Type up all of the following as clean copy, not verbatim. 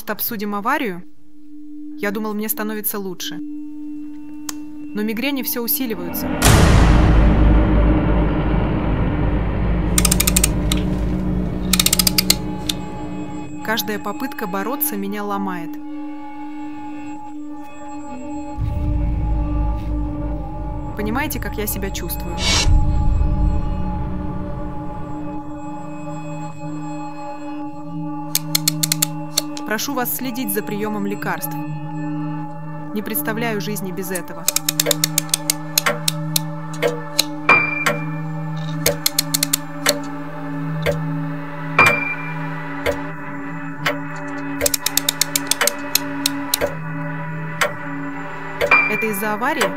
Может, обсудим аварию? Я думал, мне становится лучше. Но мигрени все усиливаются. Каждая попытка бороться меня ломает. Понимаете, как я себя чувствую? Прошу вас следить за приемом лекарств. Не представляю жизни без этого. Это из-за аварии?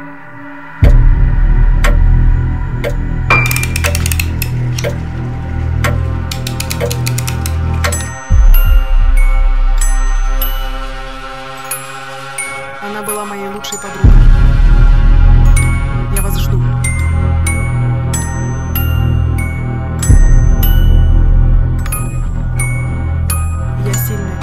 Она была моей лучшей подругой. Я вас жду. Я сильная.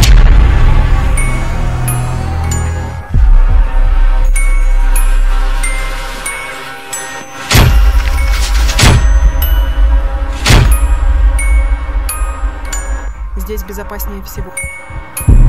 Здесь безопаснее всего.